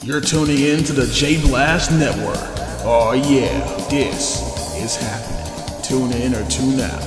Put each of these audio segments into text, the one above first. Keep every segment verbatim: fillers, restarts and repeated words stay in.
You're tuning in to the J Blast Network. Oh yeah, this is happening. Tune in or tune out.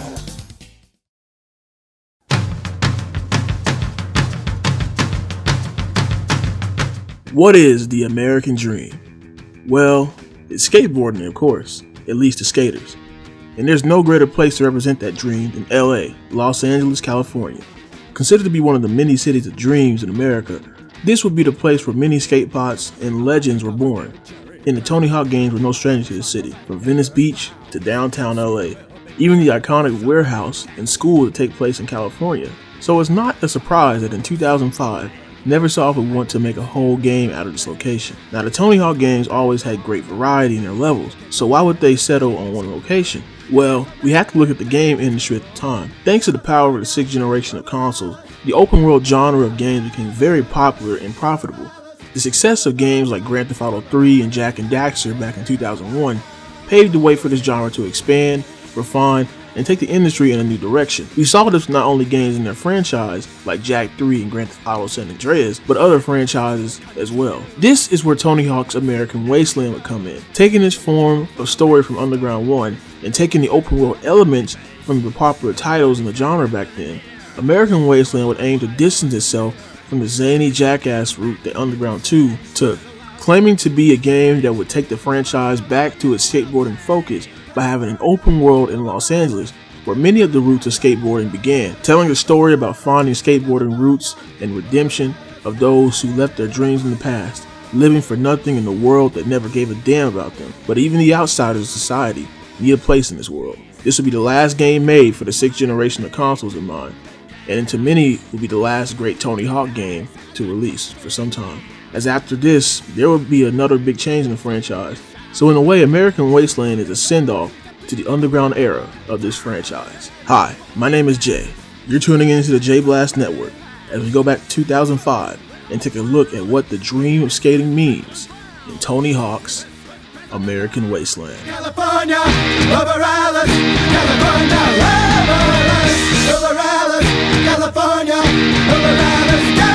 What is the American dream? Well, it's skateboarding, of course, at least to skaters. And there's no greater place to represent that dream than L A, Los Angeles, California. Considered to be one of the many cities of dreams in America, this would be the place where many skate spots and legends were born. And the Tony Hawk games were no stranger to the city, from Venice Beach to downtown L A, even the iconic warehouse and school that take place in California. So it's not a surprise that in two thousand five, Neversoft would want to make a whole game out of this location. Now, the Tony Hawk games always had great variety in their levels, so why would they settle on one location? Well, we have to look at the game industry at the time. Thanks to the power of the sixth generation of consoles, the open world genre of games became very popular and profitable. The success of games like Grand Theft Auto three and Jak and Daxter back in two thousand one paved the way for this genre to expand, refine, and take the industry in a new direction. We saw this not only games in their franchise, like Jak three and Grand Theft Auto San Andreas, but other franchises as well. This is where Tony Hawk's American Wasteland would come in, taking its form of story from Underground one, and taking the open world elements from the popular titles in the genre back then. American Wasteland would aim to distance itself from the zany jackass route that Underground two took, claiming to be a game that would take the franchise back to its skateboarding focus by having an open world in Los Angeles where many of the roots of skateboarding began, telling a story about finding skateboarding roots and redemption of those who left their dreams in the past, living for nothing in a world that never gave a damn about them. But even the outsiders of society need a place in this world. This will be the last game made for the sixth generation of consoles in mind, and to many will be the last great Tony Hawk game to release for some time, as after this there will be another big change in the franchise. So in a way, American Wasteland is a send-off to the underground era of this franchise. Hi, my name is Jay. You're tuning into the J Blast Network as we go back to two thousand five and take a look at what the dream of skating means in Tony Hawk's American Wasteland. California, over Alice, California, over Alice, over Alice, California, over Alice, California.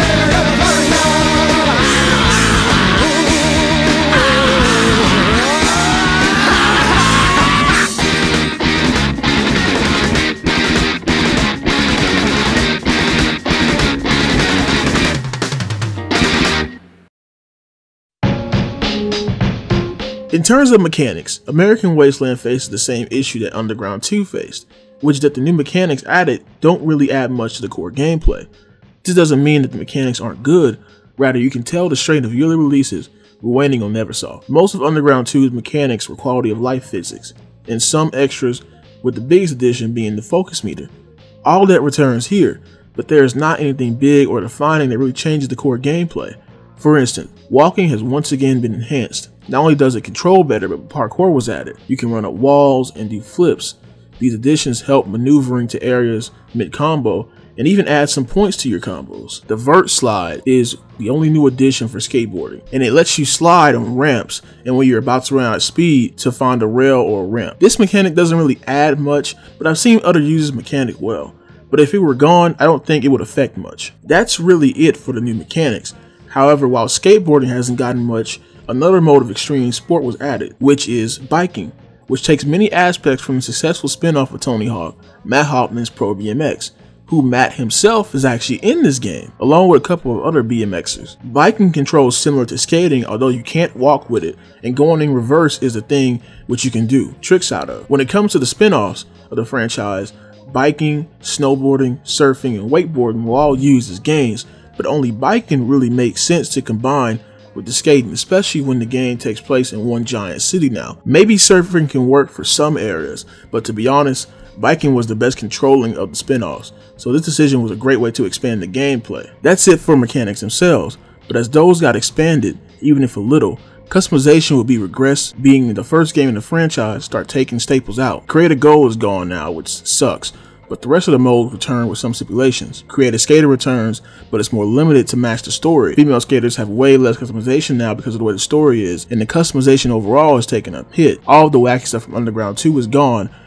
In terms of mechanics, American Wasteland faces the same issue that Underground two faced, which is that the new mechanics added don't really add much to the core gameplay. This doesn't mean that the mechanics aren't good, rather you can tell the strain of yearly releases were waning on Neversoft. Most of Underground two's mechanics were quality of life physics, and some extras, with the biggest addition being the focus meter. All that returns here, but there is not anything big or defining that really changes the core gameplay. For instance, walking has once again been enhanced. Not only does it control better, but parkour was added. You can run up walls and do flips. These additions help maneuvering to areas mid-combo and even add some points to your combos. The vert slide is the only new addition for skateboarding, and it lets you slide on ramps and when you're about to run out of speed to find a rail or a ramp. This mechanic doesn't really add much, but I've seen other users mechanic well. But if it were gone, I don't think it would affect much. That's really it for the new mechanics. However, while skateboarding hasn't gotten much, another mode of extreme sport was added, which is biking, which takes many aspects from the successful spin-off of Tony Hawk, Matt Hoffman's Pro B M X, who Matt himself is actually in this game, along with a couple of other B M Xers. Biking controls similar to skating, although you can't walk with it, and going in reverse is the thing which you can do tricks out of. When it comes to the spin-offs of the franchise, biking, snowboarding, surfing, and wakeboarding were all used as games, but only biking really makes sense to combine with the skating, especially when the game takes place in one giant city now. Maybe surfing can work for some areas, but to be honest, biking was the best controlling of the spin-offs, so this decision was a great way to expand the gameplay. That's it for mechanics themselves, but as those got expanded, even if a little, customization would be regressed, being the first game in the franchise start taking staples out. Create a Goal is gone now, which sucks, but the rest of the modes return with some stipulations. Create a Skater returns, but it's more limited to match the story. Female skaters have way less customization now because of the way the story is, and the customization overall is taking a hit. All of the wacky stuff from Underground two is gone,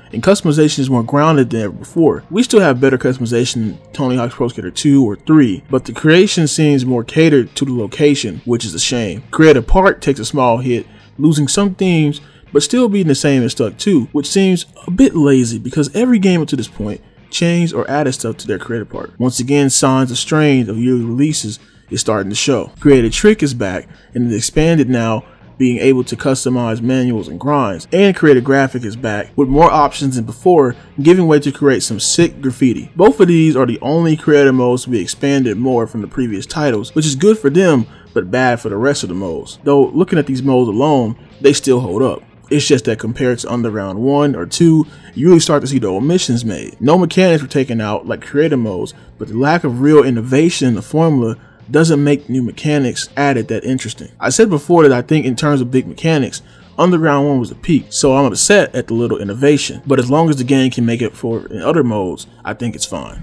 and customization is more grounded than ever before. We still have better customization than Tony Hawk's Pro Skater two or three, but the creation seems more catered to the location, which is a shame. Creative Park takes a small hit, losing some themes, but still being the same as Stuck two, which seems a bit lazy because every game up to this point changed or added stuff to their creative part. Once again, signs of strain of yearly releases is starting to show. Creative Trick is back and is expanded now, being able to customize manuals and grinds, and Creative Graphic is back with more options than before, giving way to create some sick graffiti. Both of these are the only creative modes to be expanded more from the previous titles, which is good for them but bad for the rest of the modes. Though looking at these modes alone, they still hold up. It's just that compared to Underground one or two, you really start to see the omissions made. No mechanics were taken out like creative modes, but the lack of real innovation in the formula doesn't make new mechanics added that interesting. I said before that I think in terms of big mechanics, Underground one was the peak, so I'm upset at the little innovation, but as long as the game can make it for in other modes, I think it's fine.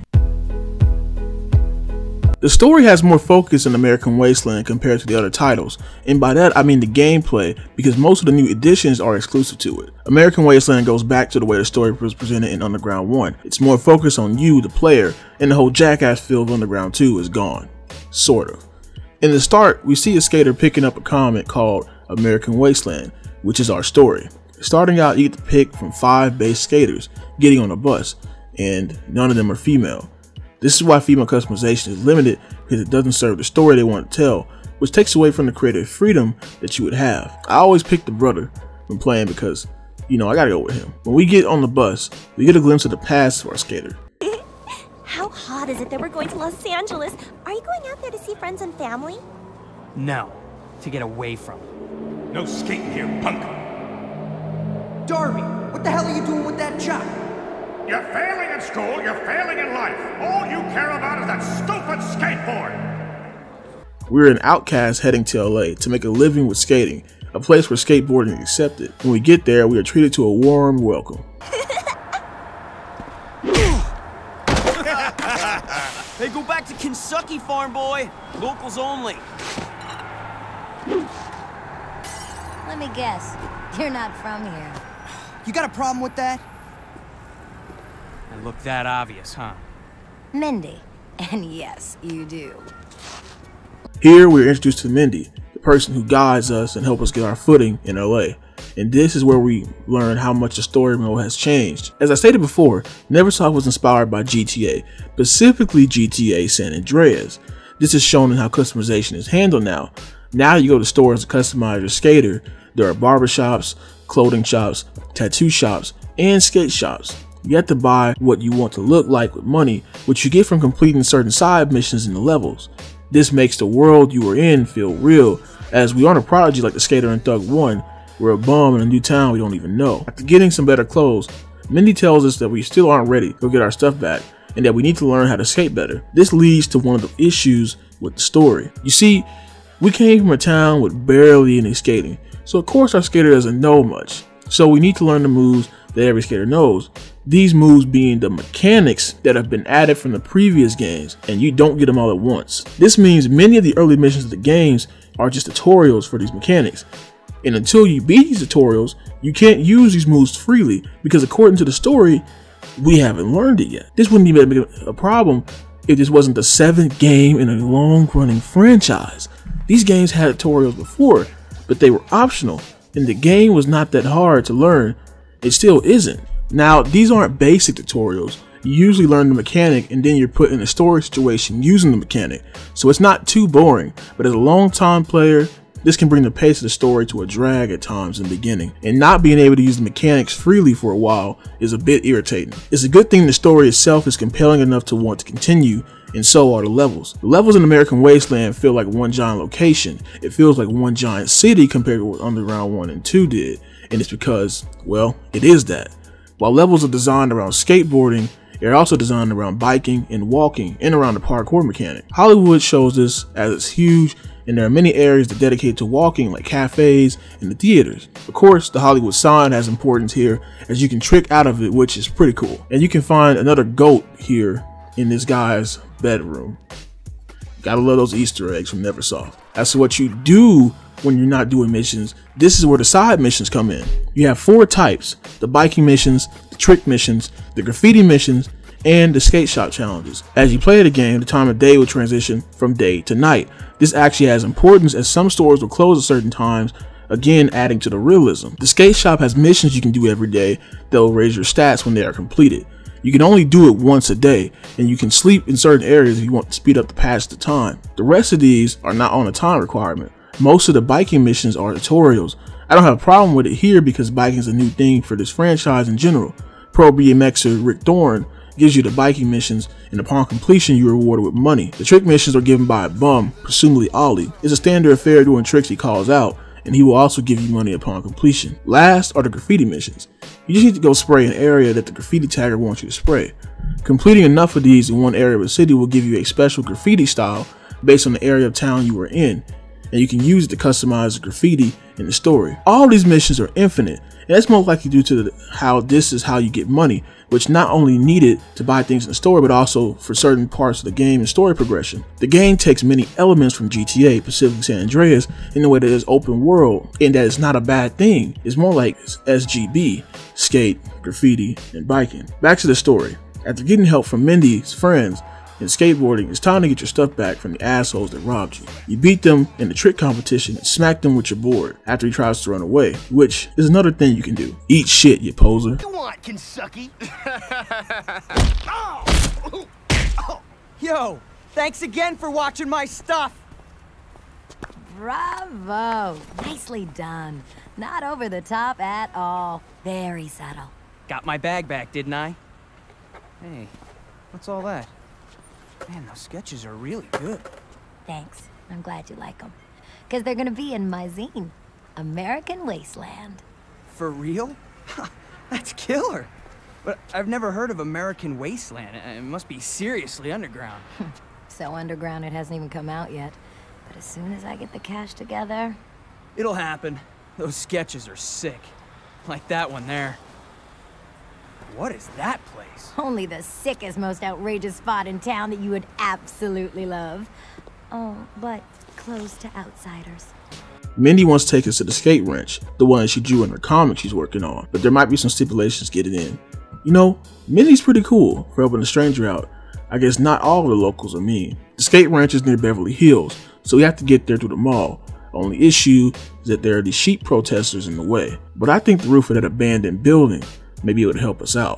The story has more focus in American Wasteland compared to the other titles, and by that I mean the gameplay, because most of the new additions are exclusive to it. American Wasteland goes back to the way the story was presented in Underground one. It's more focused on you, the player, and the whole jackass feel of Underground two is gone. Sort of. In the start, we see a skater picking up a comic called American Wasteland, which is our story. Starting out, you get to pick from five base skaters getting on a bus, and none of them are female. This is why female customization is limited, because it doesn't serve the story they want to tell, which takes away from the creative freedom that you would have. I always pick the brother when playing because, you know, I gotta go with him. When we get on the bus, we get a glimpse of the past of our skater. How hot is it that we're going to Los Angeles? Are you going out there to see friends and family? No, to get away from it. No skating here, punk. Darby, what the hell are you doing with that chop? You're failing in school, you're failing in life. All you care about is that stupid skateboard. We're an outcast heading to L A to make a living with skating, a place where skateboarding is accepted. When we get there, we are treated to a warm welcome. Hey, go back to Kentucky, farm boy. Locals only. Let me guess. You're not from here. You got a problem with that? I look that obvious, huh? Mindy. And yes, you do. Here we're introduced to Mindy, the person who guides us and helps us get our footing in L A. And this is where we learn how much the story mode has changed. As I stated before, Neversoft was inspired by G T A, specifically G T A San Andreas. This is shown in how customization is handled now. Now you go to stores to customize your skater. There are barbershops, clothing shops, tattoo shops, and skate shops. You have to buy what you want to look like with money, which you get from completing certain side missions in the levels. This makes the world you are in feel real, as we aren't a prodigy like the skater in Thug one. We're a bum in a new town we don't even know. After getting some better clothes, Mindy tells us that we still aren't ready to get our stuff back, and that we need to learn how to skate better. This leads to one of the issues with the story. You see, we came from a town with barely any skating, so of course our skater doesn't know much. So we need to learn the moves that every skater knows. These moves being the mechanics that have been added from the previous games, and you don't get them all at once. This means many of the early missions of the games are just tutorials for these mechanics. And until you beat these tutorials, you can't use these moves freely, because according to the story, we haven't learned it yet. This wouldn't even be a problem if this wasn't the seventh game in a long-running franchise. These games had tutorials before, but they were optional, and the game was not that hard to learn. It still isn't. Now, these aren't basic tutorials. You usually learn the mechanic and then you're put in a story situation using the mechanic, so it's not too boring, but as a long-time player, this can bring the pace of the story to a drag at times in the beginning, and not being able to use the mechanics freely for a while is a bit irritating. It's a good thing the story itself is compelling enough to want to continue, and so are the levels. The levels in American Wasteland feel like one giant location. It feels like one giant city compared to what Underground one and two did, and it's because, well, it is that. While levels are designed around skateboarding, they're also designed around biking and walking and around the parkour mechanic. Hollywood shows this as it's huge, and there are many areas that dedicate to walking, like cafes and the theaters. Of course, the Hollywood sign has importance here, as you can trick out of it, which is pretty cool. And you can find another goat here in this guy's bedroom. Gotta love those Easter eggs from Neversoft. As to what you do when you're not doing missions, this is where the side missions come in. You have four types: the biking missions, the trick missions, the graffiti missions, and the skate shop challenges. As you play the game, the time of day will transition from day to night. This actually has importance as some stores will close at certain times, again adding to the realism. The skate shop has missions you can do every day that will raise your stats when they are completed. You can only do it once a day, and you can sleep in certain areas if you want to speed up the passage of time. The rest of these are not on a time requirement. Most of the biking missions are tutorials. I don't have a problem with it here because biking is a new thing for this franchise in general. Pro B M Xer Rick Thorne gives you the biking missions, and upon completion you are rewarded with money. The trick missions are given by a bum, presumably Ollie. It's a standard affair doing tricks he calls out, and he will also give you money upon completion. Last are the graffiti missions. You just need to go spray an area that the graffiti tagger wants you to spray. Completing enough of these in one area of the city will give you a special graffiti style based on the area of town you are in, and you can use it to customize the graffiti in the story. All these missions are infinite, and that's most likely due to the, how this is how you get money, which not only needed to buy things in the story, but also for certain parts of the game and story progression. The game takes many elements from G T A, Pacific San Andreas, in the way that it's open world, and that it's not a bad thing. It's more like S G B, skate, graffiti, and biking. Back to the story. After getting help from Mindy's friends in skateboarding, it's time to get your stuff back from the assholes that robbed you. You beat them in the trick competition and smack them with your board after he tries to run away, which is another thing you can do. Eat shit, you poser. You want, Kentucky? Yo, thanks again for watching my stuff. Bravo. Nicely done. Not over the top at all. Very subtle. Got my bag back, didn't I? Hey, what's all that? Man, those sketches are really good. Thanks. I'm glad you like them. Because they're going to be in my zine, American Wasteland. For real? That's killer. But I've never heard of American Wasteland. It must be seriously underground. So underground it hasn't even come out yet. But as soon as I get the cash together... It'll happen. Those sketches are sick. Like that one there. What is that place? Only the sickest, most outrageous spot in town that you would absolutely love. Oh, but closed to outsiders. Mindy wants to take us to the skate wrench, the one that she drew in her comic she's working on, but there might be some stipulations getting in. You know, Mindy's pretty cool for helping a stranger out. I guess not all of the locals are mean. The skate wrench is near Beverly Hills, so we have to get there through the mall. The only issue is that there are these sheep protesters in the way, but I think the roof of that abandoned building, maybe it would help us out.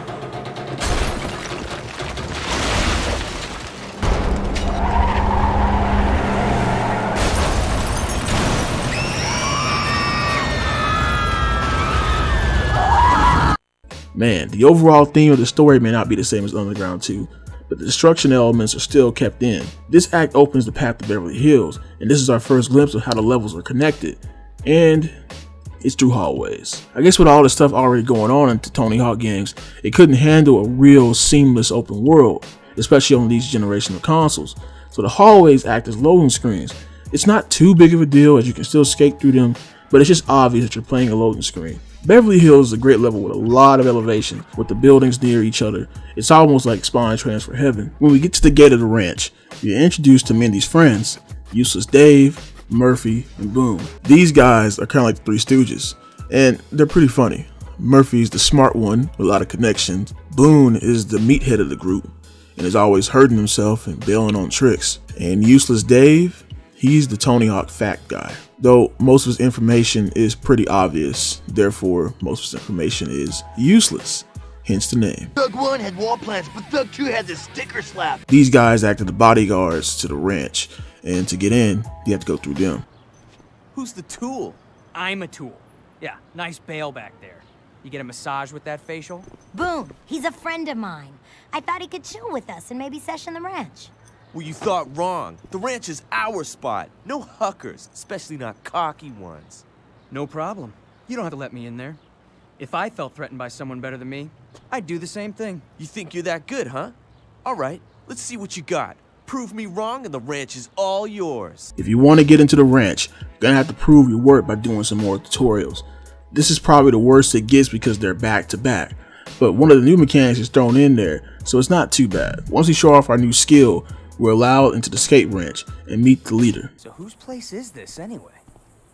Man, the overall theme of the story may not be the same as Underground two, but the destruction elements are still kept in. This act opens the path to Beverly Hills, and this is our first glimpse of how the levels are connected. And it's through hallways. I guess with all the stuff already going on into Tony Hawk games, it couldn't handle a real seamless open world, especially on these generational consoles. So the hallways act as loading screens. It's not too big of a deal as you can still skate through them, but it's just obvious that you're playing a loading screen. Beverly Hills is a great level with a lot of elevation, with the buildings near each other. It's almost like Spawn Transfer Heaven. When we get to the gate of the ranch, you're introduced to Mindy's friends, Useless Dave, Murphy, and Boone. These guys are kind of like the Three Stooges, and they're pretty funny. Murphy's the smart one with a lot of connections. Boone is the meathead of the group, and is always hurting himself and bailing on tricks. And Useless Dave, he's the Tony Hawk fact guy. Though most of his information is pretty obvious, therefore most of his information is useless, hence the name. Thug one had wall plans, but Thug two had the sticker slap. These guys act as the bodyguards to the ranch, and to get in, you have to go through them. Who's the tool? I'm a tool. Yeah, nice bail back there. You get a massage with that facial? Boone, he's a friend of mine. I thought he could chill with us and maybe session the ranch. Well, you thought wrong. The ranch is our spot. No huckers, especially not cocky ones. No problem. You don't have to let me in there. If I felt threatened by someone better than me, I'd do the same thing. You think you're that good, huh? All right, let's see what you got. Prove me wrong and the ranch is all yours. If you want to get into the ranch, you're gonna have to prove your worth by doing some more tutorials. This is probably the worst it gets because they're back to back, but one of the new mechanics is thrown in there, so it's not too bad. Once we show off our new skill, we're allowed into the skate ranch and meet the leader. So whose place is this anyway?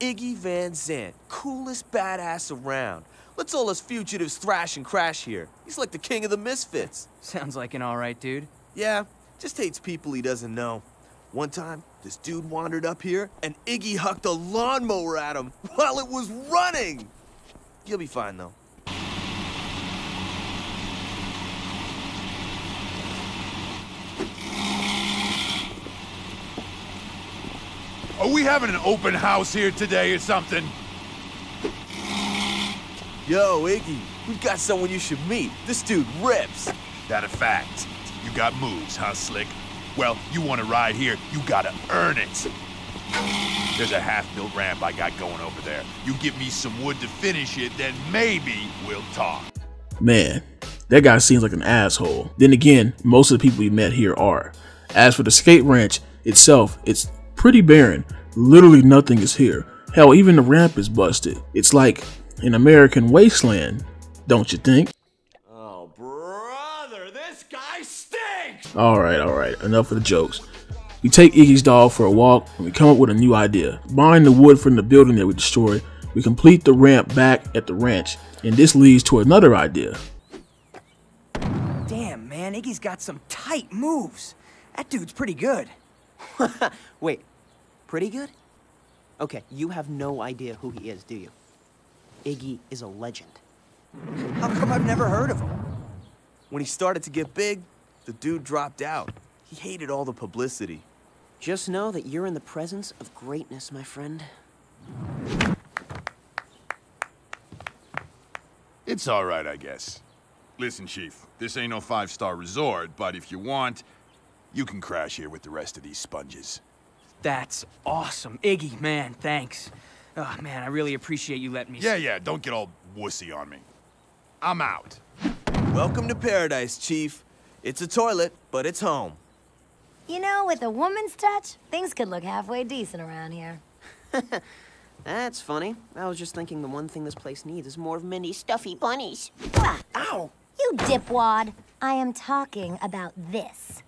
Iggy Van Zandt, coolest badass around. Let's all us fugitives thrash and crash here. He's like the king of the misfits. Sounds like an alright dude. Yeah, just hates people he doesn't know. One time, this dude wandered up here, and Iggy hucked a lawnmower at him while it was running. You'll be fine, though. Are we having an open house here today or something? Yo, Iggy, we've got someone you should meet. This dude rips. That a fact? You got moves, huh, Slick? Well, you want to ride here, you gotta earn it. There's a half-built ramp I got going over there. You give me some wood to finish it, then maybe we'll talk. Man, that guy seems like an asshole. Then again, most of the people we met here are. As for the skate ranch itself, it's pretty barren. Literally nothing is here. Hell, even the ramp is busted. It's like an American Wasteland, don't you think? Oh, brother, this guy stinks! Alright, alright, enough of the jokes. We take Iggy's dog for a walk and we come up with a new idea. Buying the wood from the building that we destroyed, we complete the ramp back at the ranch, and this leads to another idea. Damn, man, Iggy's got some tight moves. That dude's pretty good. Wait, pretty good? Okay, you have no idea who he is, do you? Iggy is a legend. How come I've never heard of him? When he started to get big, the dude dropped out. He hated all the publicity. Just know that you're in the presence of greatness, my friend. It's all right, I guess. Listen, Chief, this ain't no five-star resort, but if you want, you can crash here with the rest of these sponges. That's awesome. Iggy, man, thanks. Oh, man, I really appreciate you letting me... Yeah, yeah, don't get all wussy on me. I'm out. Welcome to paradise, Chief. It's a toilet, but it's home. You know, with a woman's touch, things could look halfway decent around here. That's funny. I was just thinking the one thing this place needs is more of Mindy's stuffy bunnies. Ah, Ow! you dipwad. I am talking about this.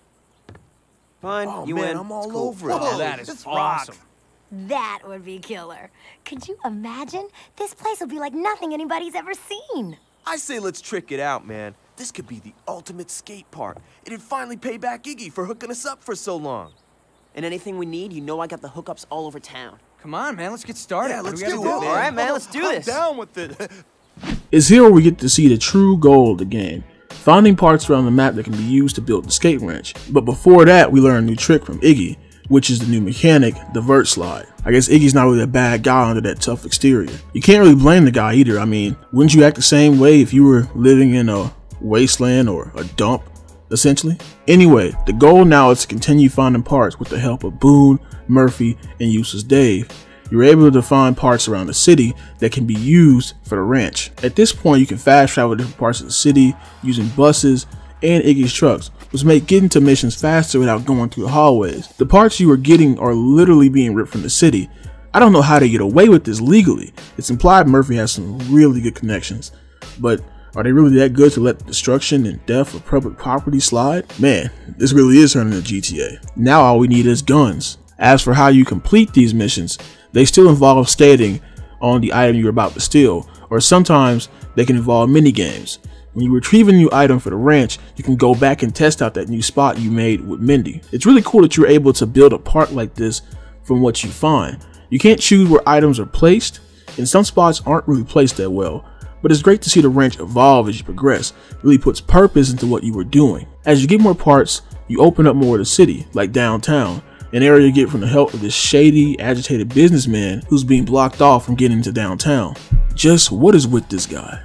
Fine, Oh, you man, win. I'm all It's cool. over it. Oh, that is Let's awesome. rock. That would be killer. Could you imagine? This place would be like nothing anybody's ever seen. I say let's trick it out, man. This could be the ultimate skate park. It'd finally pay back Iggy for hooking us up for so long. And anything we need, you know I got the hookups all over town. Come on, man, let's get started. Yeah, What let's we gotta do it, man. All right, man, let's do I'm this. down with it. It's here where we get to see the true goal of the game. Finding parts around the map that can be used to build the skate ranch. But before that, we learn a new trick from Iggy, which is the new mechanic, the vert slide. I guess Iggy's not really a bad guy under that tough exterior. You can't really blame the guy either. I mean, wouldn't you act the same way if you were living in a wasteland or a dump, essentially? Anyway, the goal now is to continue finding parts with the help of Boone, Murphy, and Useless Dave. You're able to find parts around the city that can be used for the ranch. At this point, you can fast travel to different parts of the city using buses and Iggy's trucks, which make getting to missions faster without going through the hallways. The parts you are getting are literally being ripped from the city. I don't know how they get away with this legally. It's implied Murphy has some really good connections, but are they really that good to let the destruction and death of public property slide? Man, this really is turning into G T A. Now all we need is guns. As for how you complete these missions, they still involve skating on the item you're about to steal, or sometimes they can involve mini games. When you retrieve a new item for the ranch, you can go back and test out that new spot you made with Mindy. It's really cool that you're able to build a park like this from what you find. You can't choose where items are placed, and some spots aren't really placed that well, but it's great to see the ranch evolve as you progress. It really puts purpose into what you were doing. As you get more parts, you open up more of the city, like downtown, an area you get from the help of this shady, agitated businessman who's being blocked off from getting into downtown. Just what is with this guy?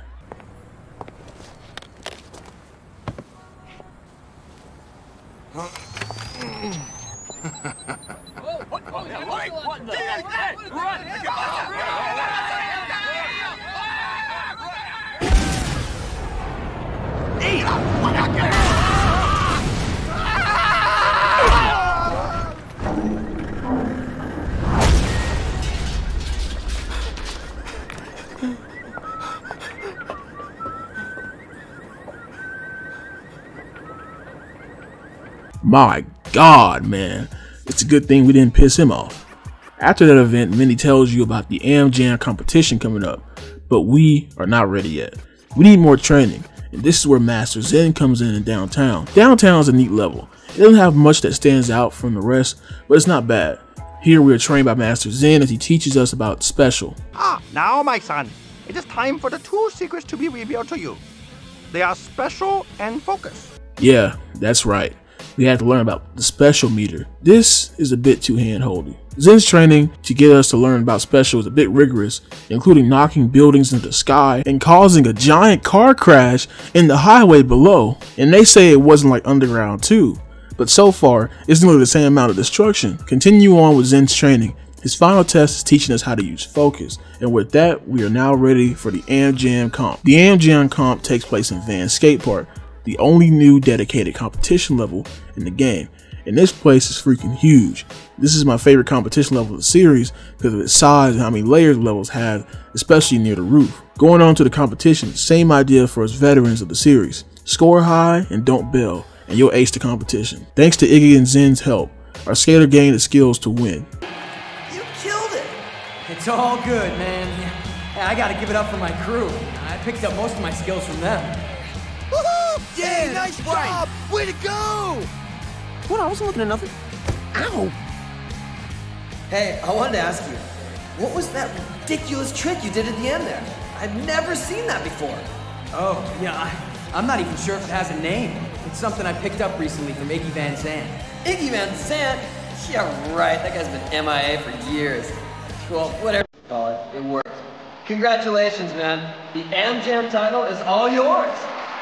My God, man. It's a good thing we didn't piss him off. After that event, Minnie tells you about the Am Jam competition coming up, but we are not ready yet. We need more training, and this is where Master Zen comes in in downtown. Downtown is a neat level. It doesn't have much that stands out from the rest, but it's not bad. Here we are trained by Master Zen as he teaches us about special. Ah, now my son, it is time for the two secrets to be revealed to you. They are special and focus. Yeah, that's right. We had to learn about the special meter. This is a bit too hand-holdy. Zen's training to get us to learn about special is a bit rigorous, including knocking buildings into the sky and causing a giant car crash in the highway below. And they say it wasn't like Underground two, but so far it's nearly the same amount of destruction. Continue on with Zen's training. His final test is teaching us how to use focus, and with that we are now ready for the Am Jam comp. The Am Jam comp takes place in Van Skate Park, the only new dedicated competition level in the game, and this place is freaking huge. This is my favorite competition level of the series because of its size and how many layers levels have, especially near the roof. Going on to the competition, same idea for us veterans of the series. Score high and don't bail, and you'll ace the competition. Thanks to Iggy and Zen's help, our skater gained the skills to win. You killed it! It's all good, man. I gotta give it up for my crew. I picked up most of my skills from them. Woohoo! Yeah, Hey, nice right. job! Way to go! What? I wasn't looking at nothing. Ow! Hey, I wanted to ask you, what was that ridiculous trick you did at the end there? I've never seen that before. Oh, yeah, I, I'm not even sure if it has a name. It's something I picked up recently from Iggy Van Zandt. Iggy Van Zandt? Yeah, right. That guy's been M I A for years. Well, whatever you call it, it worked. Congratulations, man. The Am Jam title is all yours.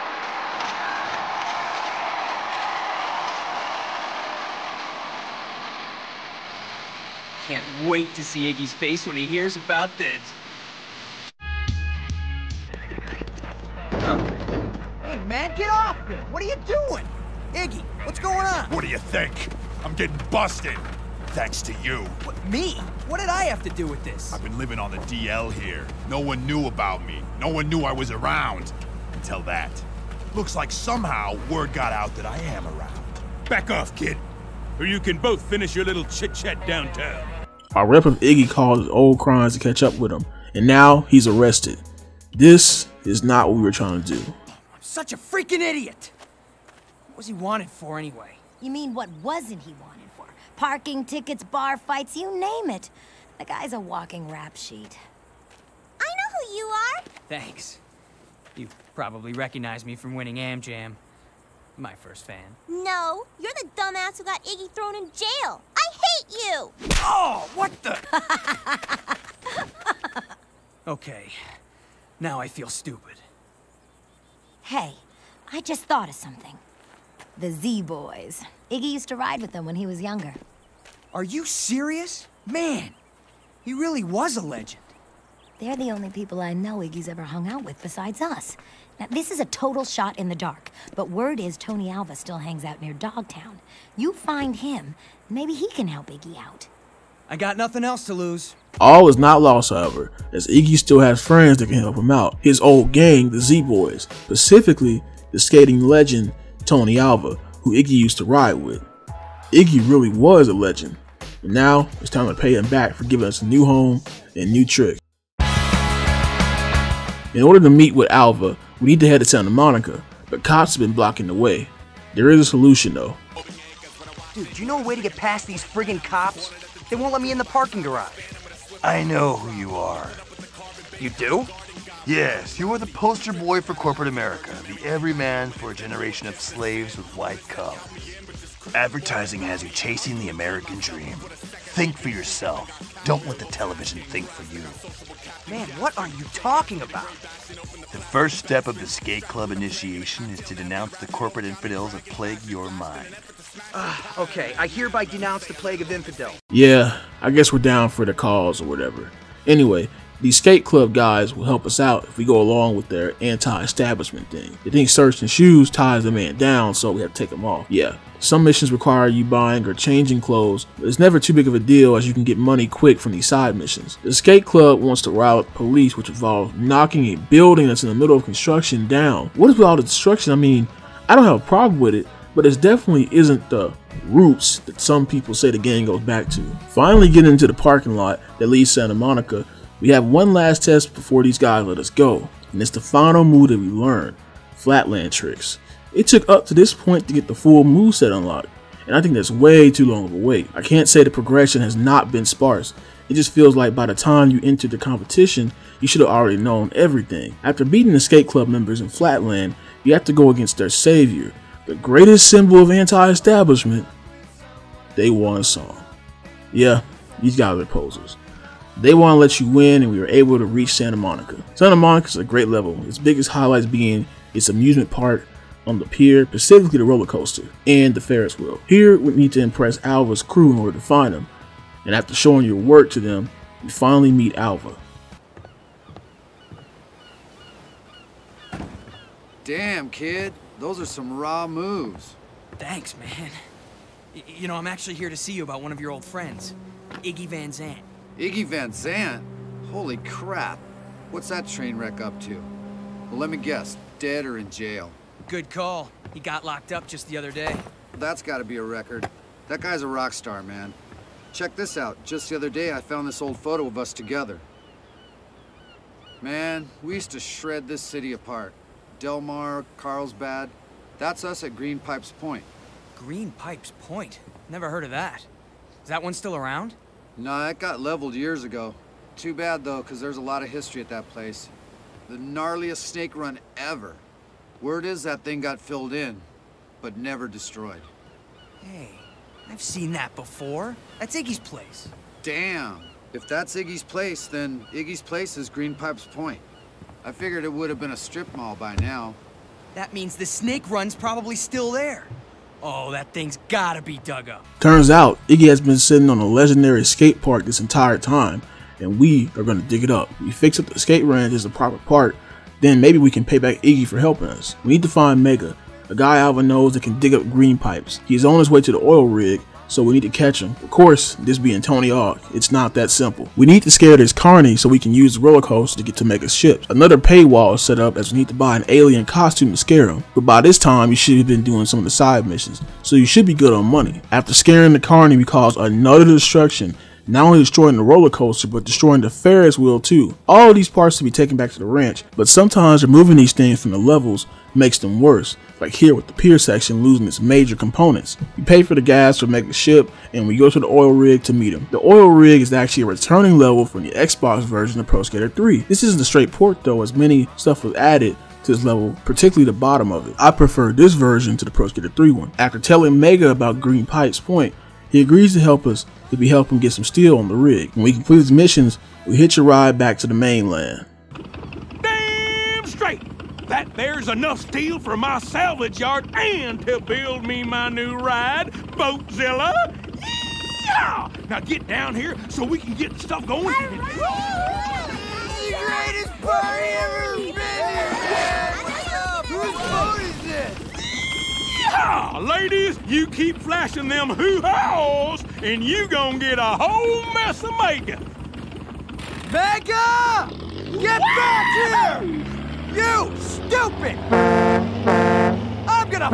Can't wait to see Iggy's face when he hears about this. Hey, man, get off me! What are you doing? Iggy, what's going on? What do you think? I'm getting busted. Thanks to you. What, me? What did I have to do with this? I've been living on the D L here. No one knew about me. No one knew I was around. Until that. Looks like somehow word got out that I am around. Back off, kid. Or you can both finish your little chit-chat downtown. Our rep of Iggy called his old crimes to catch up with him, and now he's arrested. This is not what we were trying to do. I'm such a freaking idiot! What was he wanted for anyway? You mean what wasn't he wanted for? Parking tickets, bar fights, you name it. The guy's a walking rap sheet. I know who you are. Thanks. You probably recognize me from winning Am Jam. My first fan. No, you're the dumbass who got Iggy thrown in jail. I hate you! Oh, what the? Okay, now I feel stupid. Hey, I just thought of something. The Z-Boys. Iggy used to ride with them when he was younger. Are you serious? Man, he really was a legend. They're the only people I know Iggy's ever hung out with besides us. Now, this is a total shot in the dark, but word is Tony Alva still hangs out near Dogtown. You find him, maybe he can help Iggy out. I got nothing else to lose. All is not lost, however, as Iggy still has friends that can help him out. His old gang, the Z-Boys, specifically the skating legend Tony Alva, who Iggy used to ride with. Iggy really was a legend, and now it's time to pay him back for giving us a new home and new tricks. In order to meet with Alva, we need to head to Santa Monica, but cops have been blocking the way. There is a solution though. Dude, do you know a way to get past these friggin' cops? They won't let me in the parking garage. I know who you are. You do? Yes, you are the poster boy for corporate America, the everyman for a generation of slaves with white collars. Advertising has you chasing the American dream. Think for yourself. Don't let the television think for you. Man, what are you talking about? The first step of the skate club initiation is to denounce the corporate infidels that plague your mind. Uh, okay, I hereby denounce the plague of infidel. Yeah, I guess we're down for the cause or whatever. Anyway, these skate club guys will help us out if we go along with their anti-establishment thing. They think searching shoes ties the man down, so we have to take them off. Yeah, some missions require you buying or changing clothes, but it's never too big of a deal as you can get money quick from these side missions. The skate club wants to rile up police, which involves knocking a building that's in the middle of construction down. What is with all the destruction? I mean, I don't have a problem with it, but it definitely isn't the roots that some people say the game goes back to. Finally getting into the parking lot that leads Santa Monica, we have one last test before these guys let us go, and it's the final move that we learn, Flatland tricks. It took up to this point to get the full moveset unlocked, and I think that's way too long of a wait. I can't say the progression has not been sparse. It just feels like by the time you entered the competition, you should have already known everything. After beating the skate club members in Flatland, you have to go against their savior, the greatest symbol of anti-establishment. They want a song. Yeah, these guys are posers. They want to let you win, and we were able to reach Santa Monica. Santa Monica is a great level, its biggest highlights being its amusement park on the pier, specifically the roller coaster, and the Ferris wheel. Here, we need to impress Alva's crew in order to find them, and after showing your work to them, you finally meet Alva. Damn, kid. Those are some raw moves. Thanks, man. Y you know, I'm actually here to see you about one of your old friends, Iggy Van Zandt. Iggy Van Zandt? Holy crap. What's that train wreck up to? Well, let me guess. Dead or in jail? Good call. He got locked up just the other day. That's gotta be a record. That guy's a rock star, man. Check this out. Just the other day, I found this old photo of us together. Man, we used to shred this city apart. Del Mar, Carlsbad. That's us at Green Pipes Point. Green Pipes Point? Never heard of that. Is that one still around? Nah, it got leveled years ago. Too bad, though, because there's a lot of history at that place. The gnarliest snake run ever. Word is that thing got filled in, but never destroyed. Hey, I've seen that before. That's Iggy's place. Damn. If that's Iggy's place, then Iggy's place is Green Pipes Point. I figured it would have been a strip mall by now. That means the snake run's probably still there. Oh, that thing's gotta be dug up. Turns out, Iggy has been sitting on a legendary skate park this entire time, and we are going to dig it up. We fix up the skate ranch as the proper part, then maybe we can pay back Iggy for helping us. We need to find Mega, a guy Alva knows that can dig up green pipes. He is on his way to the oil rig, so we need to catch him. Of course, this being Tony Hawk, it's not that simple. We need to scare this carny so we can use the roller coaster to get to Mega's ship. Another paywall is set up as we need to buy an alien costume to scare him. But by this time, you should have been doing some of the side missions, so you should be good on money. After scaring the carny, we cause another destruction, not only destroying the roller coaster, but destroying the Ferris wheel too. All of these parts to be taken back to the ranch, but sometimes removing these things from the levels makes them worse, like here with the pier section losing its major components. We pay for the gas for Mega's ship, and we go to the oil rig to meet him. The oil rig is actually a returning level from the Xbox version of Pro Skater three. This isn't a straight port though, as many stuff was added to this level, particularly the bottom of it. I prefer this version to the Pro Skater three one. After telling Mega about Green Pipes Point, he agrees to help us if we help him get some steel on the rig. When we complete his missions, we hitch a ride back to the mainland. Damn straight! That there's enough steel for my salvage yard and to build me my new ride, Boatzilla! Yeah! Now get down here so we can get the stuff going. The greatest party ever been here! What's up? Whose boat is this? Yeah! Ladies, you keep flashing them hoo-haws and you gonna get a whole mess of makeup. Mega! Get back here! You stupid! I'm gonna...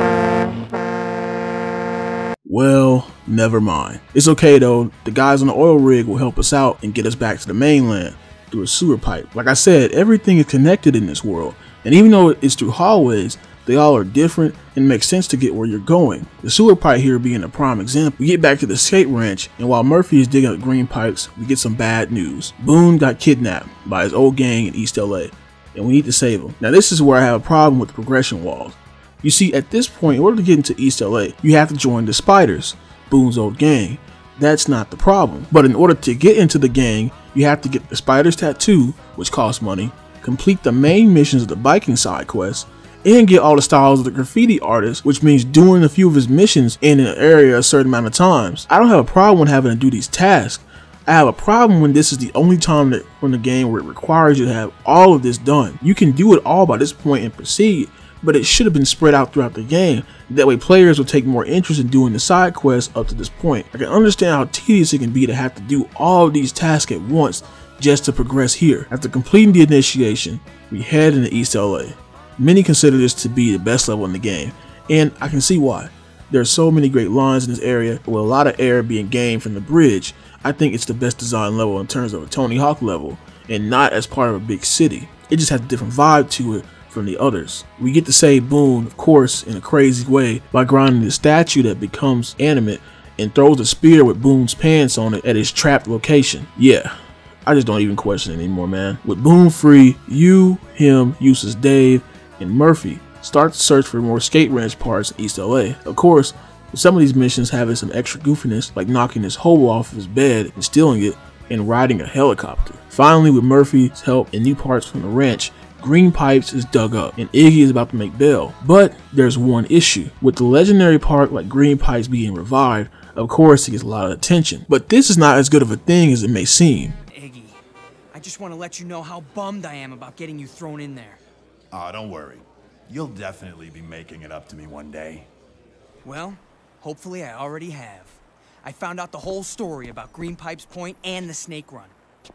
Well, never mind. It's okay though, the guys on the oil rig will help us out and get us back to the mainland through a sewer pipe. Like I said, everything is connected in this world, and even though it's through hallways, they all are different and make sense to get where you're going. The sewer pipe here being a prime example. We get back to the skate ranch, and while Murphy is digging up green pipes, we get some bad news. Boone got kidnapped by his old gang in East L A, and we need to save him. Now this is where I have a problem with the progression walls. You see, at this point, in order to get into East L A, you have to join the Spiders, Boone's old gang. That's not the problem. But in order to get into the gang, you have to get the Spiders tattoo, which costs money, complete the main missions of the biking side quest, and get all the styles of the graffiti artist, which means doing a few of his missions in an area a certain amount of times. I don't have a problem with having to do these tasks. I have a problem when this is the only time that from the game where it requires you to have all of this done. You can do it all by this point and proceed, but it should have been spread out throughout the game. That way players will take more interest in doing the side quests up to this point. I can understand how tedious it can be to have to do all of these tasks at once just to progress here. After completing the initiation, we head into East L A. Many consider this to be the best level in the game, and I can see why. There's so many great lines in this area with a lot of air being gained from the bridge. I think it's the best design level in terms of a Tony Hawk level, and not as part of a big city. It just has a different vibe to it from the others. We get to save Boone, of course, in a crazy way by grinding the statue that becomes animate and throws a spear with Boone's pants on it at his trapped location. Yeah, I just don't even question it anymore, man. With Boone free, you, him, Eustace, Dave, and Murphy start to search for more skate ranch parts in East L A. Of course, with some of these missions having some extra goofiness, like knocking this hobo off of his bed and stealing it, and riding a helicopter. Finally, with Murphy's help and new parts from the ranch, Green Pipes is dug up, and Iggy is about to make bail. But there's one issue. With the legendary part like Green Pipes being revived, of course it gets a lot of attention. But this is not as good of a thing as it may seem. Iggy, I just want to let you know how bummed I am about getting you thrown in there. Oh, don't worry. You'll definitely be making it up to me one day. Well, hopefully I already have. I found out the whole story about Green Pipes Point and the Snake Run.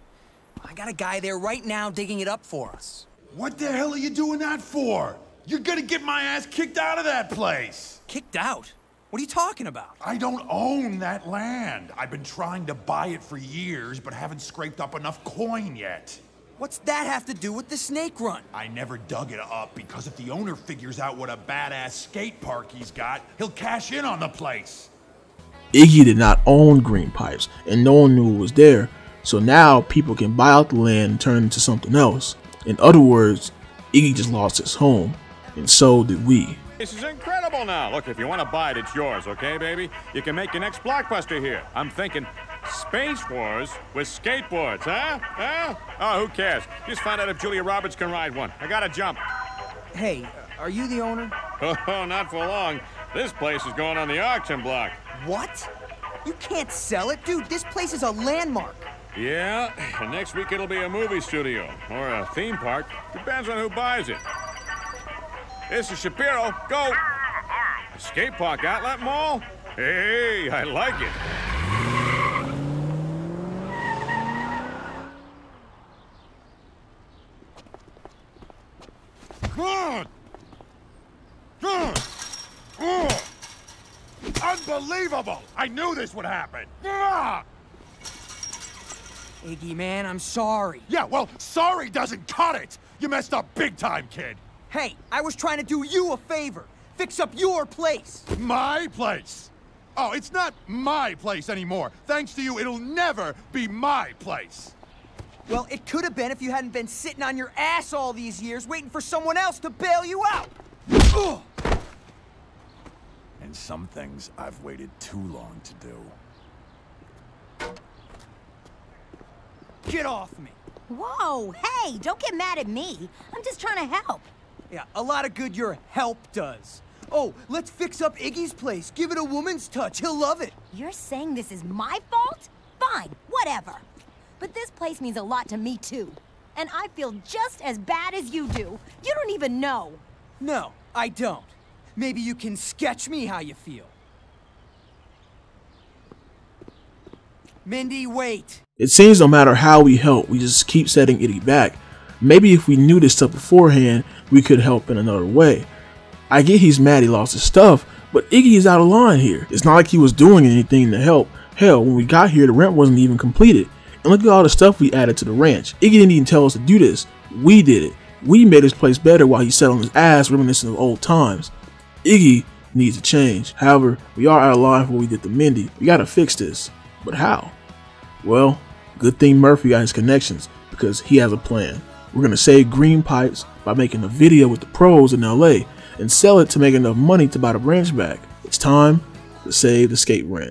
I got a guy there right now digging it up for us. What the hell are you doing that for? You're gonna get my ass kicked out of that place. Kicked out? What are you talking about? I don't own that land. I've been trying to buy it for years, but haven't scraped up enough coin yet. What's that have to do with the Snake Run? I never dug it up because if the owner figures out what a badass skate park he's got, he'll cash in on the place. Iggy did not own Green Pipes, and no one knew it was there, so now people can buy out the land and turn it into something else. In other words, Iggy just lost his home, and so did we. This is incredible now. Look, if you want to buy it, it's yours, okay, baby? You can make your next blockbuster here. I'm thinking Space Wars with skateboards, huh? Huh? Oh, who cares? Just find out if Julia Roberts can ride one. I gotta jump. Hey, are you the owner? Oh, not for long. This place is going on the auction block. What? You can't sell it? Dude, this place is a landmark. Yeah, and next week it'll be a movie studio or a theme park. Depends on who buys it. This is Shapiro. Go! A skate park outlet mall? Hey, I like it. Good! Good! Oh. Unbelievable! I knew this would happen! Ah! Iggy, man, I'm sorry. Yeah, well, sorry doesn't cut it! You messed up big time, kid! Hey, I was trying to do you a favor. Fix up your place. My place? Oh, it's not my place anymore. Thanks to you, it'll never be my place. Well, it could have been if you hadn't been sitting on your ass all these years waiting for someone else to bail you out. Ugh. And some things I've waited too long to do. Get off me. Whoa, hey, don't get mad at me. I'm just trying to help. Yeah, a lot of good your help does. Oh, let's fix up Iggy's place. Give it a woman's touch. He'll love it. You're saying this is my fault? Fine, whatever. But this place means a lot to me, too. And I feel just as bad as you do. You don't even know. No, I don't. Maybe you can sketch me how you feel. Mindy, wait. It seems no matter how we help, we just keep setting Iggy back. Maybe if we knew this stuff beforehand, we could help in another way. I get he's mad he lost his stuff, but Iggy is out of line here. It's not like he was doing anything to help. Hell, when we got here, the rent wasn't even completed. And look at all the stuff we added to the ranch. Iggy didn't even tell us to do this. We did it. We made his place better while he sat on his ass reminiscing of old times. Iggy needs to change. However, we are out of line for what we did to Mindy. We gotta fix this. But how? Well, good thing Murphy got his connections, because he has a plan. We're gonna save Green Pipes by making a video with the pros in L A and sell it to make enough money to buy the ranch back. It's time to save the skate ranch.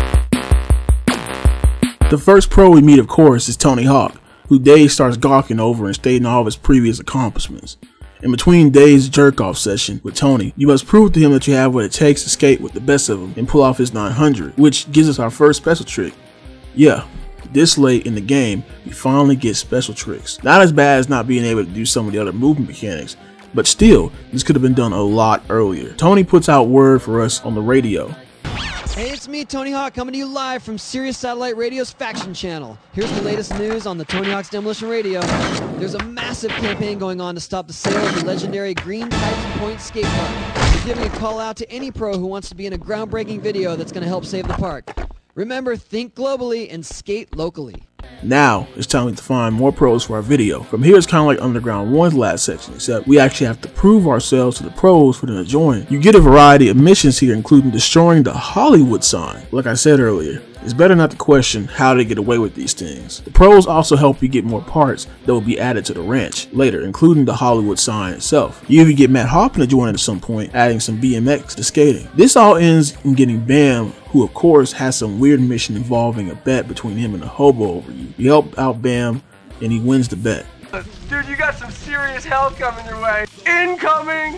The first pro we meet, of course, is Tony Hawk, who Dave starts gawking over and stating all of his previous accomplishments. In between Dave's jerk-off session with Tony, you must prove to him that you have what it takes to skate with the best of them and pull off his nine hundred, which gives us our first special trick. Yeah, this late in the game, we finally get special tricks. Not as bad as not being able to do some of the other movement mechanics, but still, this could have been done a lot earlier. Tony puts out word for us on the radio. Hey, it's me, Tony Hawk, coming to you live from Sirius Satellite Radio's Faction Channel. Here's the latest news on the Tony Hawk's Demolition Radio. There's a massive campaign going on to stop the sale of the legendary Green Pipes Point skate park. is giving a call out to any pro who wants to be in a groundbreaking video that's going to help save the park. Remember, think globally and skate locally. Now, it's time to find more pros for our video. From here, it's kind of like Underground one's last section, except we actually have to prove ourselves to the pros for them to join. You get a variety of missions here, including destroying the Hollywood sign. Like I said earlier, it's better not to question how they get away with these things. The pros also help you get more parts that will be added to the ranch later, including the Hollywood sign itself. You even get Matt Hoppin to join at some point, adding some B M X to skating. This all ends in getting Bam, who of course has some weird mission involving a bet between him and a hobo over you. You help out Bam, and he wins the bet. Dude, you got some serious hell coming your way. Incoming!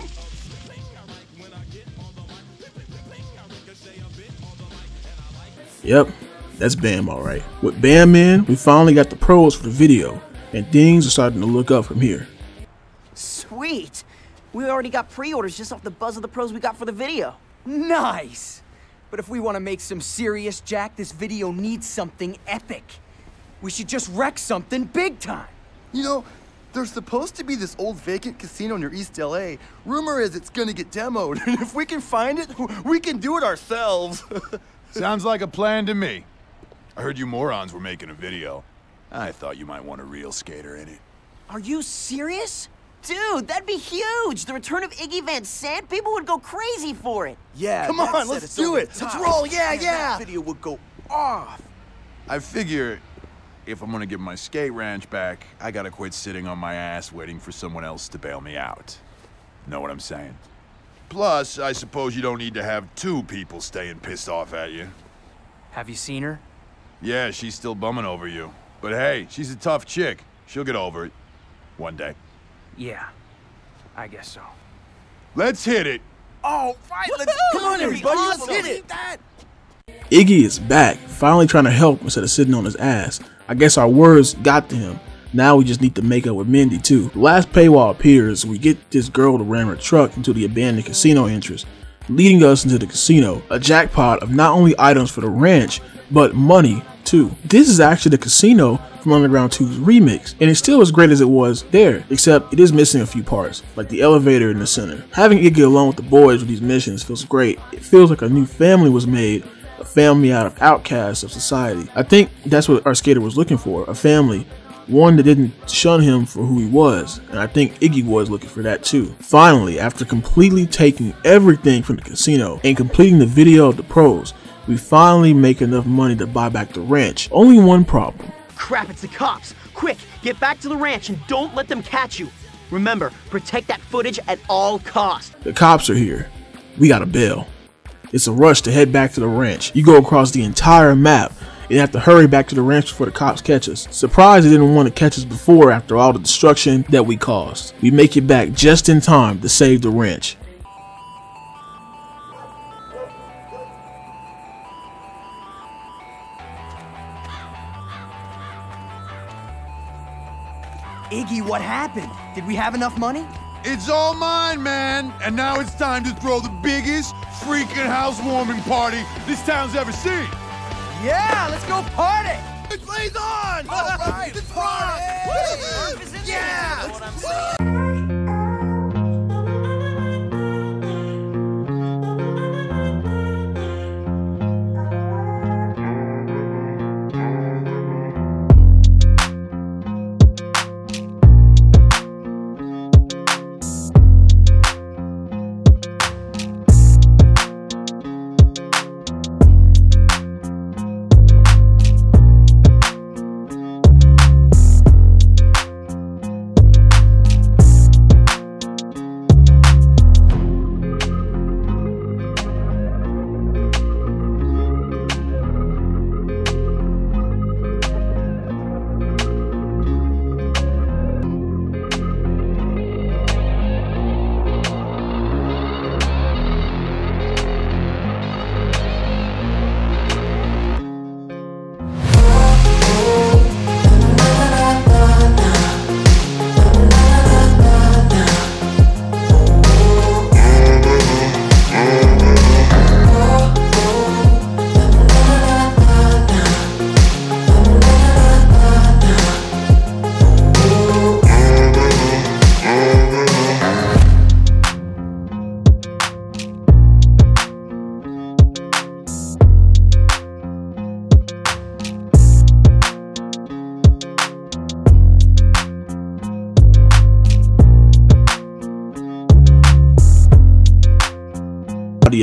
Yep, that's Bam alright. With Bam in, we finally got the pros for the video, and things are starting to look up from here. Sweet! We already got pre-orders just off the buzz of the pros we got for the video. Nice! But if we want to make some serious jack, this video needs something epic. We should just wreck something big time. You know, there's supposed to be this old vacant casino near East L A. Rumor is it's gonna get demoed, and if we can find it, we can do it ourselves. Sounds like a plan to me. I heard you morons were making a video. I thought you might want a real skater in it. Are you serious? Dude, that'd be huge! The return of Iggy Van Sant, people would go crazy for it. Yeah, come on, let's do it. Let's roll. Yeah, Man, yeah. That video would go off. I figure if I'm gonna get my skate ranch back, I gotta quit sitting on my ass waiting for someone else to bail me out. Know what I'm saying? Plus, I suppose you don't need to have two people staying pissed off at you. Have you seen her? Yeah, she's still bumming over you. But hey, she's a tough chick. She'll get over it. One day. Yeah, I guess so. Let's hit it. Oh, right, let's Come on, everybody, let's hit it. That. Iggy is back, finally trying to help instead of sitting on his ass. I guess our words got to him. Now we just need to make up with Mindy too. The last paywall appears, we get this girl to ram her truck into the abandoned casino entrance, leading us into the casino, a jackpot of not only items for the ranch, but money too. This is actually the casino from Underground two's remix, and it's still as great as it was there, except it is missing a few parts, like the elevator in the center. Having Iggy alone with the boys with these missions feels great. It feels like a new family was made, a family out of outcasts of society. I think that's what our skater was looking for, a family. One that didn't shun him for who he was, and I think Iggy was looking for that too. Finally, after completely taking everything from the casino and completing the video of the pros, we finally make enough money to buy back the ranch. Only one problem. Crap, it's the cops. Quick, get back to the ranch and don't let them catch you. Remember, protect that footage at all costs. The cops are here. We got a bail. It's a rush to head back to the ranch. You go across the entire map and have to hurry back to the ranch before the cops catch us. Surprised they didn't want to catch us before after all the destruction that we caused. We make it back just in time to save the ranch. Iggy, what happened? Did we have enough money? It's all mine, man! And now it's time to throw the biggest freaking housewarming party this town's ever seen! Yeah, let's go party! It plays on! All right, let's party! party! Yeah!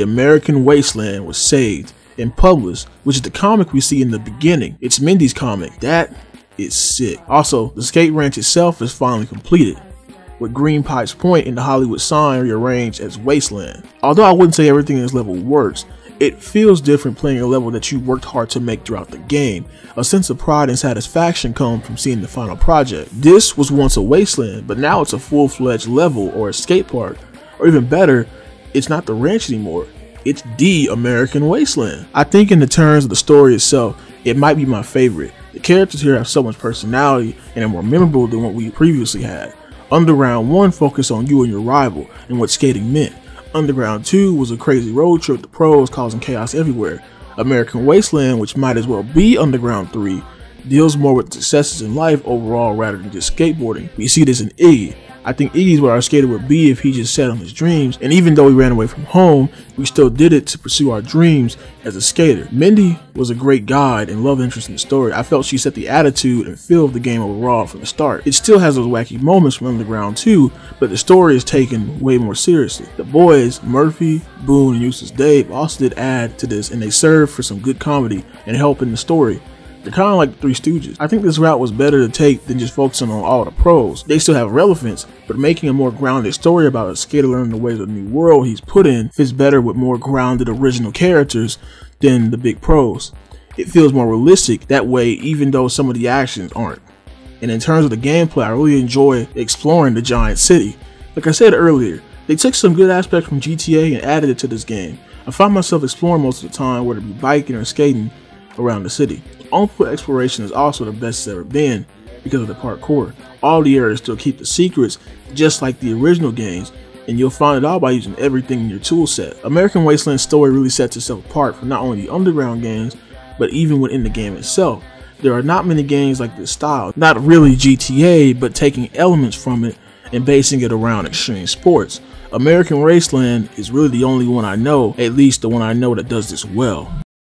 the American Wasteland was saved and published, which is the comic we see in the beginning. It's Mindy's comic. That is sick. Also, the skate ranch itself is finally completed, with Green Pipes Point and the Hollywood sign rearranged as Wasteland. Although I wouldn't say everything in this level works, it feels different playing a level that you worked hard to make throughout the game. A sense of pride and satisfaction comes from seeing the final project. This was once a wasteland, but now it's a full-fledged level or a skate park. Or even better, it's not the ranch anymore. It's the American Wasteland. I think in the terms of the story itself, it might be my favorite. The characters here have so much personality and are more memorable than what we previously had. Underground one focused on you and your rival and what skating meant. Underground two was a crazy road trip to pros causing chaos everywhere. American Wasteland, which might as well be Underground three, deals more with successes in life overall rather than just skateboarding. We see this in Iggy. I think Iggy's where our skater would be if he just sat on his dreams, and even though he ran away from home, we still did it to pursue our dreams as a skater. Mindy was a great guide and love interest in the story. I felt she set the attitude and feel of the game overall from the start. It still has those wacky moments from Underground two, but the story is taken way more seriously. The boys, Murphy, Boone, and Eustace Dave also did add to this, and they served for some good comedy and help in the story. They're kind of like the Three Stooges. I think this route was better to take than just focusing on all the pros. They still have relevance, but making a more grounded story about a skater learning the ways of the new world he's put in fits better with more grounded original characters than the big pros. It feels more realistic that way, even though some of the actions aren't. And in terms of the gameplay, I really enjoy exploring the giant city. Like I said earlier, they took some good aspects from G T A and added it to this game. I find myself exploring most of the time, whether it be biking or skating around the city. On-foot exploration is also the best it's ever been because of the parkour. All the areas still keep the secrets just like the original games, and you'll find it all by using everything in your tool set. American Wasteland's story really sets itself apart from not only the Underground games, but even within the game itself. There are not many games like this style, not really G T A, but taking elements from it and basing it around extreme sports. American Wasteland is really the only one I know, at least the one I know that does this well.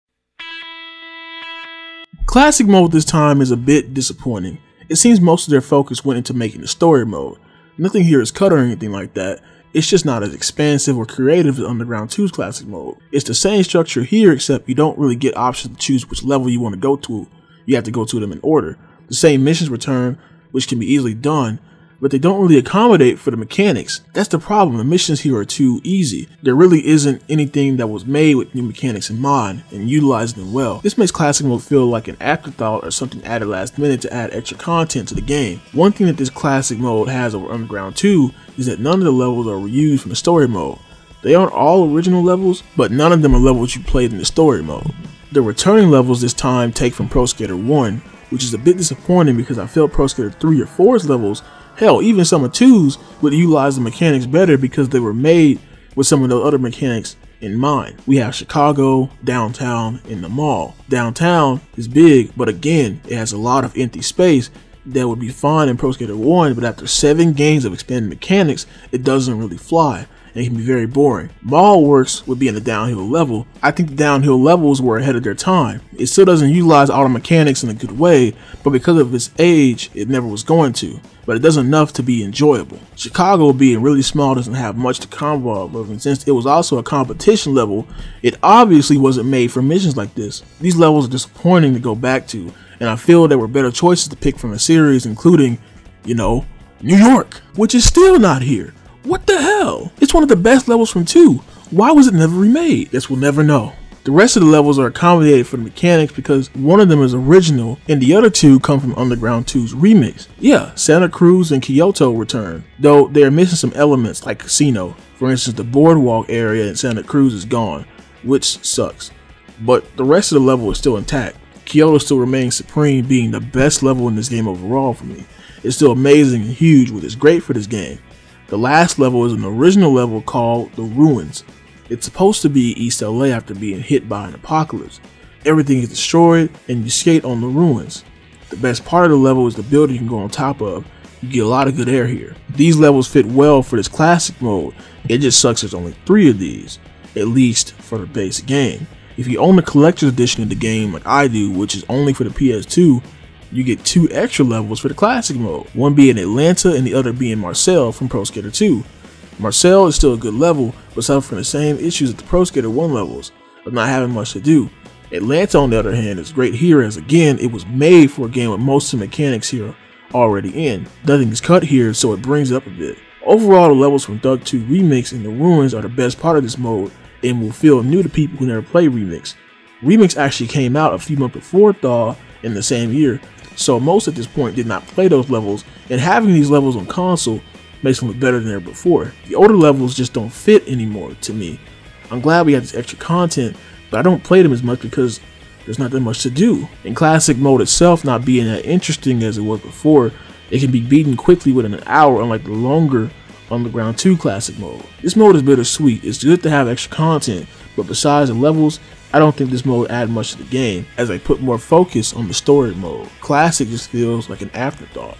Classic mode this time is a bit disappointing. It seems most of their focus went into making the story mode. Nothing here is cut or anything like that. It's just not as expansive or creative as Underground two's classic mode. It's the same structure here, except you don't really get options to choose which level you want to go to. You have to go to them in order. The same missions return, which can be easily done, but they don't really accommodate for the mechanics. That's the problem. The missions here are too easy. There really isn't anything that was made with new mechanics in mind and utilizing them well. This makes classic mode feel like an afterthought or something added last minute to add extra content to the game. One thing that this classic mode has over Underground two is that none of the levels are reused from the story mode. They aren't all original levels, but none of them are levels you played in the story mode. The returning levels this time take from Pro Skater one, which is a bit disappointing because I felt Pro Skater three or four's levels, hell, even some of two's, would utilize the mechanics better because they were made with some of those other mechanics in mind. We have Chicago, downtown, and the mall. Downtown is big, but again, it has a lot of empty space that would be fine in Pro Skater one, but after seven games of expanded mechanics, it doesn't really fly, and it can be very boring. Mall works would be in the downhill level. I think the downhill levels were ahead of their time. It still doesn't utilize all the mechanics in a good way, but because of its age, it never was going to. But it does enough to be enjoyable. Chicago being really small doesn't have much to convolve with, and since it was also a competition level, it obviously wasn't made for missions like this. These levels are disappointing to go back to, and I feel there were better choices to pick from the series, including, you know, New York, which is still not here. What the hell? It's one of the best levels from two. Why was it never remade? Guess we'll never know. The rest of the levels are accommodated for the mechanics because one of them is original and the other two come from Underground two's remix. Yeah, Santa Cruz and Kyoto return, though they are missing some elements like Casino. For instance, the boardwalk area in Santa Cruz is gone, which sucks. But the rest of the level is still intact. Kyoto still remains supreme, being the best level in this game overall for me. It's still amazing and huge, which is great for this game. The last level is an original level called The Ruins. It's supposed to be East L A after being hit by an apocalypse. Everything is destroyed and you skate on the ruins. The best part of the level is the building you can go on top of. You get a lot of good air here. These levels fit well for this classic mode. It just sucks there's only three of these, at least for the base game. If you own the collector's edition of the game like I do, which is only for the P S two, you get two extra levels for the classic mode, one being Atlanta and the other being Marseille from Pro Skater two. Marseille is still a good level, but suffer from the same issues as the Pro Skater one levels of not having much to do. Atlanta, on the other hand, is great here as, again, it was made for a game with most of the mechanics here already in. Nothing is cut here, so it brings it up a bit. Overall, the levels from Doug two Remix and the Ruins are the best part of this mode and will feel new to people who never played Remix. Remix actually came out a few months before Thaw in the same year, so most at this point did not play those levels, and having these levels on console makes them look better than ever before. The older levels just don't fit anymore to me. I'm glad we got this extra content, but I don't play them as much because there's not that much to do. In classic mode itself not being that interesting as it was before, it can be beaten quickly within an hour, unlike the longer Underground two classic mode. This mode is bittersweet. It's good to have extra content, but besides the levels, I don't think this mode added much to the game, as I put more focus on the story mode. Classic just feels like an afterthought.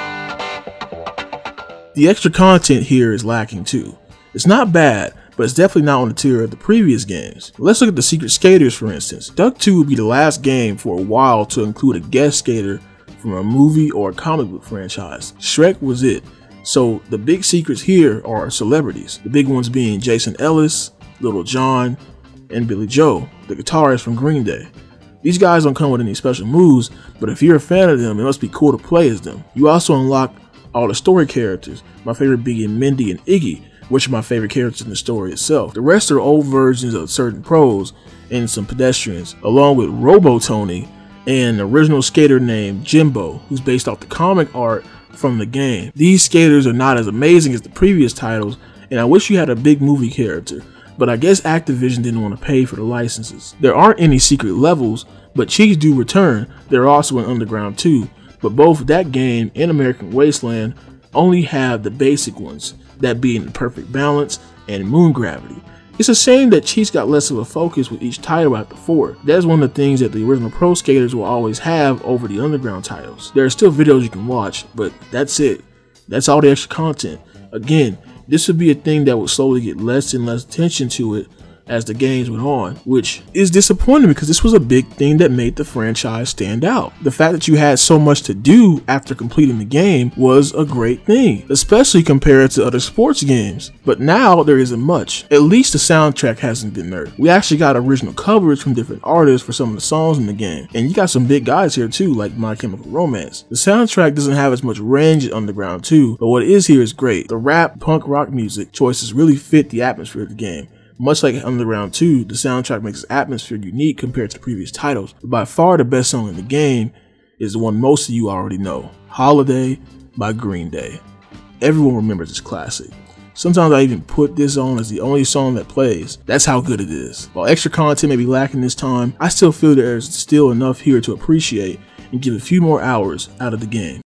The extra content here is lacking too. It's not bad, but it's definitely not on the tier of the previous games. Let's look at the Secret Skaters for instance. Duck two would be the last game for a while to include a guest skater from a movie or a comic book franchise. Shrek was it. So the big secrets here are celebrities, the big ones being Jason Ellis, Little John, and Billy Joe, the guitarist from Green Day. These guys don't come with any special moves, but if you're a fan of them, it must be cool to play as them. You also unlock all the story characters, my favorite being Mindy and Iggy, which are my favorite characters in the story itself. The rest are old versions of certain pros and some pedestrians, along with Robo Tony and an original skater named Jimbo, who's based off the comic art from the game. These skaters are not as amazing as the previous titles, and I wish you had a big movie character, but I guess Activision didn't want to pay for the licenses. There aren't any secret levels, but cheats do return. They're also in Underground two, but both that game and American Wasteland only have the basic ones, that being the perfect balance and moon gravity. It's a shame that cheats got less of a focus with each title after four. That's one of the things that the original Pro Skaters will always have over the Underground titles. There are still videos you can watch, but that's it. That's all the extra content. Again, this would be a thing that would slowly get less and less attention to it as the games went on, which is disappointing because this was a big thing that made the franchise stand out. The fact that you had so much to do after completing the game was a great thing, especially compared to other sports games. But now there isn't much. At least the soundtrack hasn't been nerfed. We actually got original covers from different artists for some of the songs in the game, and you got some big guys here too, like My Chemical Romance. The soundtrack doesn't have as much range as Underground two, but what is here is great. The rap, punk rock music choices really fit the atmosphere of the game. Much like Underground two, the soundtrack makes its atmosphere unique compared to the previous titles, but by far the best song in the game is the one most of you already know, Holiday by Green Day. Everyone remembers this classic. Sometimes I even put this on as the only song that plays. That's how good it is. While extra content may be lacking this time, I still feel there is still enough here to appreciate and give a few more hours out of the game.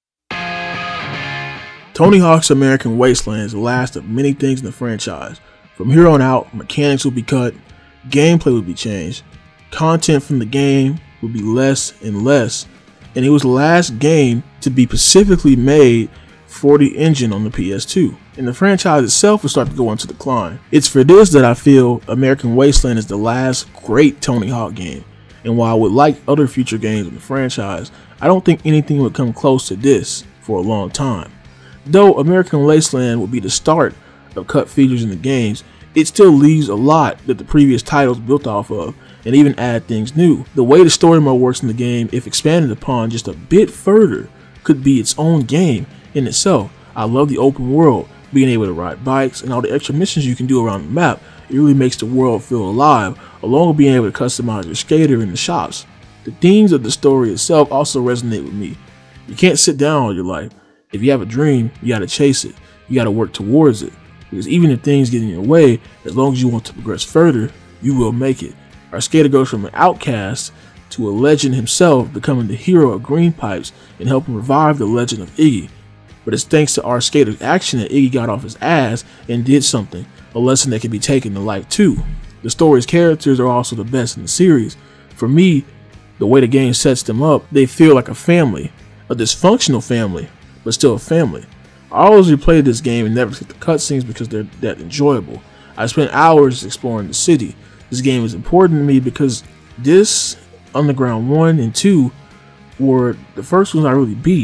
Tony Hawk's American Wasteland is the last of many things in the franchise. From here on out, mechanics will be cut, gameplay will be changed, content from the game will be less and less, and it was the last game to be specifically made for the engine on the P S two, and the franchise itself will start to go into decline. It's for this that I feel American Wasteland is the last great Tony Hawk game, and while I would like other future games in the franchise, I don't think anything would come close to this for a long time. Though American Wasteland will be the start of cut features in the games, it still leaves a lot that the previous titles built off of, and even add things new. The way the story mode works in the game, if expanded upon just a bit further, could be its own game in itself. I love the open world, being able to ride bikes, and all the extra missions you can do around the map. It really makes the world feel alive, along with being able to customize your skater in the shops. The themes of the story itself also resonate with me. You can't sit down all your life. If you have a dream, you gotta chase it. You gotta work towards it. Because even if things get in your way, as long as you want to progress further, you will make it. Our skater goes from an outcast to a legend himself, becoming the hero of Green Pipes and helping revive the legend of Iggy. But it's thanks to our skater's action that Iggy got off his ass and did something, a lesson that can be taken to life too. The story's characters are also the best in the series. For me, the way the game sets them up, they feel like a family, a dysfunctional family, but still a family. I always replay this game and never skip the cutscenes because they're that enjoyable. I spent hours exploring the city. This game is important to me because this, Underground one and two, were the first ones I really beat.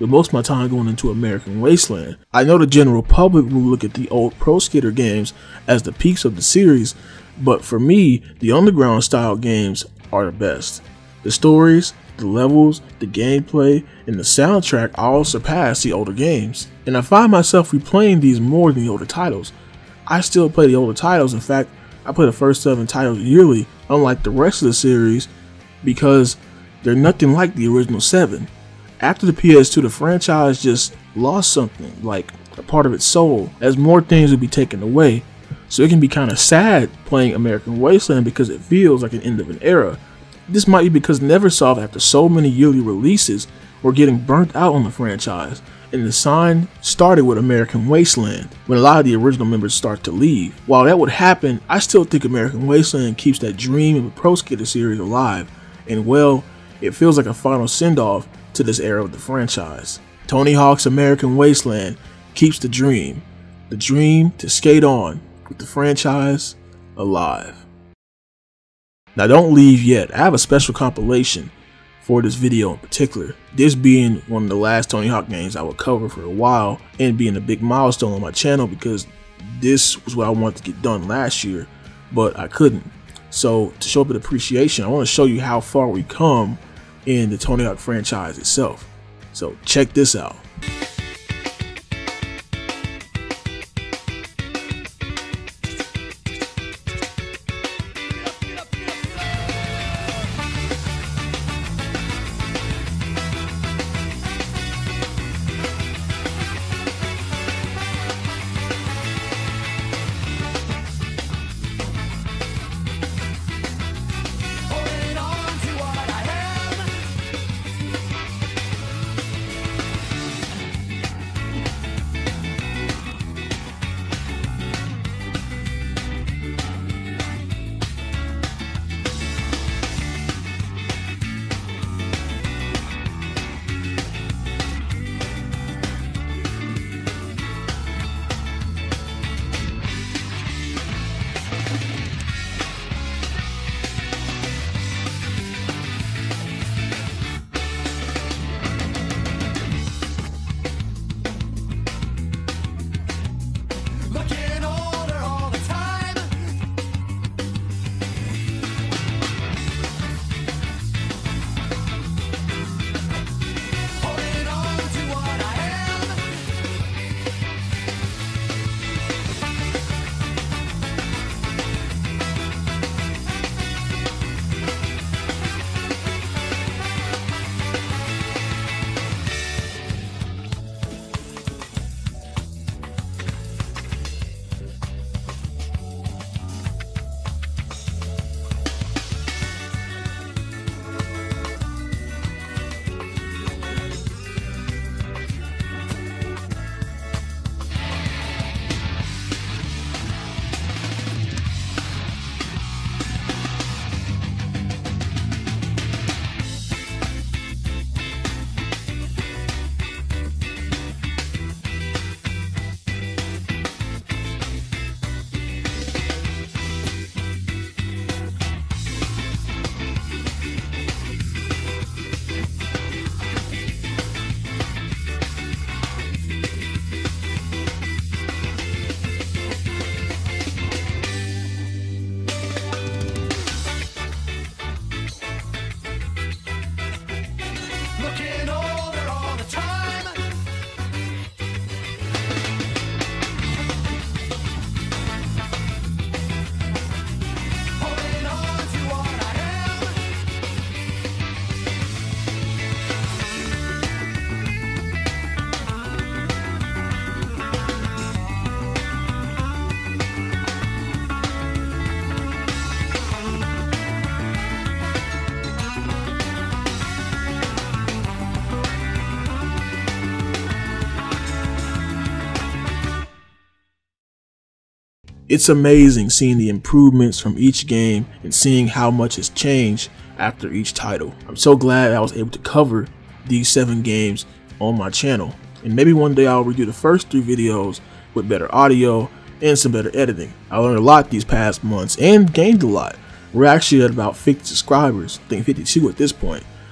with most of my time going into American Wasteland. I know the general public will look at the old Pro Skater games as the peaks of the series, but for me, the underground style games are the best. The stories, the levels, the gameplay, and the soundtrack all surpass the older games, and I find myself replaying these more than the older titles. I still play the older titles. In fact, I play the first seven titles yearly, unlike the rest of the series, because they're nothing like the original seven. After the P S two, the franchise just lost something, like a part of its soul, as more things would be taken away. So it can be kind of sad playing American Wasteland because it feels like an end of an era. This might be because Neversoft, after so many yearly releases, were getting burnt out on the franchise, and the sign started with American Wasteland, when a lot of the original members start to leave. While that would happen, I still think American Wasteland keeps that dream of a Pro Skater series alive, and well, it feels like a final send-off to this era of the franchise. Tony Hawk's American Wasteland keeps the dream, the dream to skate on with the franchise alive. Now don't leave yet, I have a special compilation for this video in particular, this being one of the last Tony Hawk games I would cover for a while, and being a big milestone on my channel because this was what I wanted to get done last year, but I couldn't. So to show a bit of appreciation, I want to show you how far we come in the Tony Hawk franchise itself. So check this out. It's amazing seeing the improvements from each game and seeing how much has changed after each title. I'm so glad I was able to cover these seven games on my channel, and maybe one day I'll redo the first three videos with better audio and some better editing. I learned a lot these past months and gained a lot. We're actually at about fifty subscribers, I think fifty-two at this point.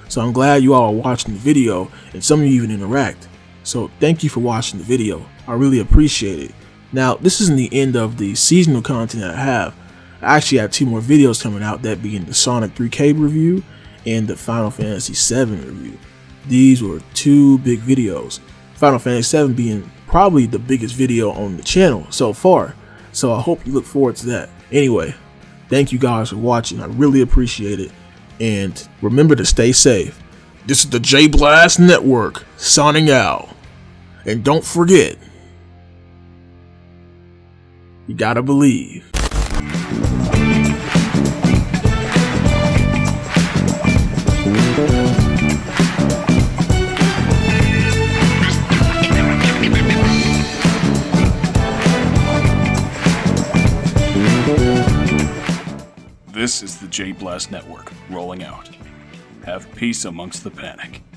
So I'm glad you all are watching the video, and some of you even interact. So thank you for watching the video. I really appreciate it. Now, this isn't the end of the seasonal content that I have. I actually have two more videos coming out, that being the Sonic three K review and the Final Fantasy seven review. These were two big videos. Final Fantasy seven being probably the biggest video on the channel so far. So I hope you look forward to that. Anyway, thank you guys for watching. I really appreciate it. And remember to stay safe. This is the J Blast Network signing out. And don't forget, you gotta believe. This is the J Blast Network rolling out. Have peace amongst the panic.